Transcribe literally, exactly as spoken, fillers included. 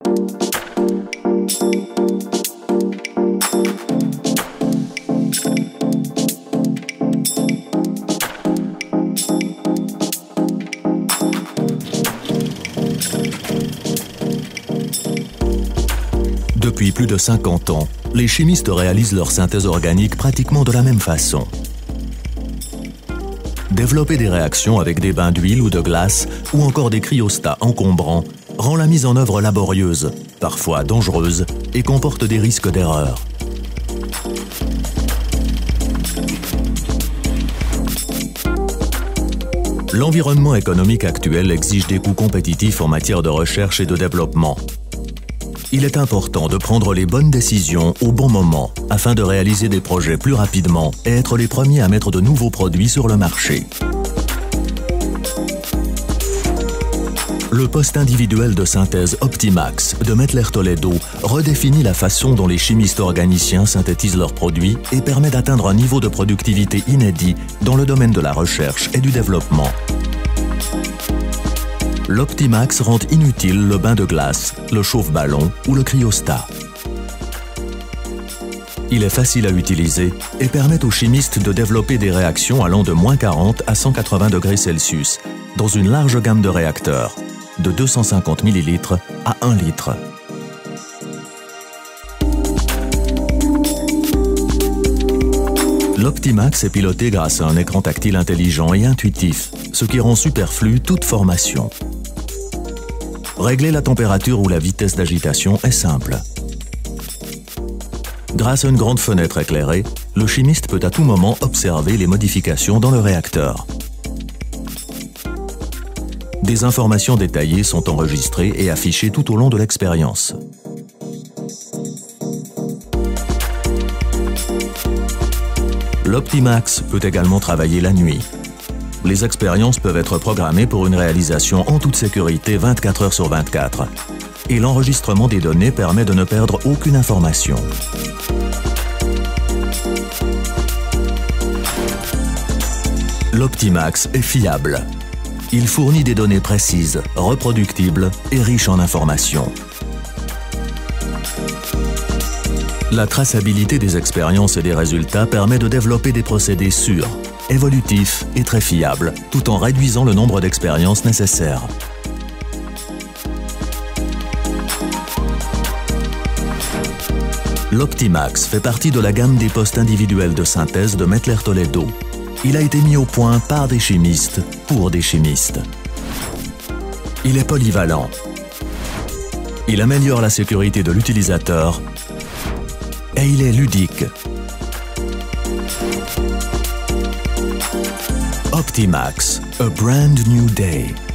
Depuis plus de cinquante ans, les chimistes réalisent leur synthèse organique pratiquement de la même façon. Développer des réactions avec des bains d'huile ou de glace, ou encore des cryostats encombrants, rend la mise en œuvre laborieuse, parfois dangereuse, et comporte des risques d'erreur. L'environnement économique actuel exige des coûts compétitifs en matière de recherche et de développement. Il est important de prendre les bonnes décisions au bon moment afin de réaliser des projets plus rapidement et être les premiers à mettre de nouveaux produits sur le marché. Le poste individuel de synthèse Optimax de Mettler-Toledo redéfinit la façon dont les chimistes organiciens synthétisent leurs produits et permet d'atteindre un niveau de productivité inédit dans le domaine de la recherche et du développement. L'Optimax rend inutile le bain de glace, le chauffe-ballon ou le cryostat. Il est facile à utiliser et permet aux chimistes de développer des réactions allant de moins quarante à cent quatre-vingts degrés Celsius dans une large gamme de réacteurs, de deux cent cinquante millilitres à un litre. L'Optimax est piloté grâce à un écran tactile intelligent et intuitif, ce qui rend superflue toute formation. Régler la température ou la vitesse d'agitation est simple. Grâce à une grande fenêtre éclairée, le chimiste peut à tout moment observer les modifications dans le réacteur. Des informations détaillées sont enregistrées et affichées tout au long de l'expérience. L'Optimax peut également travailler la nuit. Les expériences peuvent être programmées pour une réalisation en toute sécurité vingt-quatre heures sur vingt-quatre. Et l'enregistrement des données permet de ne perdre aucune information. L'Optimax est fiable. Il fournit des données précises, reproductibles et riches en informations. La traçabilité des expériences et des résultats permet de développer des procédés sûrs, évolutifs et très fiables, tout en réduisant le nombre d'expériences nécessaires. L'Optimax fait partie de la gamme des postes individuels de synthèse de Mettler-Toledo. Il a été mis au point par des chimistes pour des chimistes. Il est polyvalent. Il améliore la sécurité de l'utilisateur et il est ludique. Optimax, a brand new day.